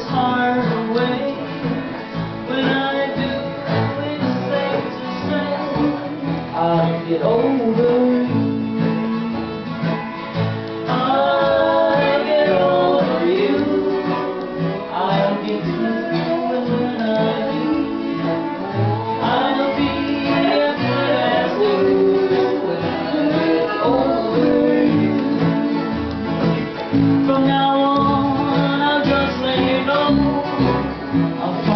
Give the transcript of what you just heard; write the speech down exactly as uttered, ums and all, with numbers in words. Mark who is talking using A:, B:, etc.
A: heart away. When I do, it's safe to say I'll get over you. I'll get over you. I'll get to you when I do. I'll be as good as new when I get over you. From now on, I'll just let you know I'll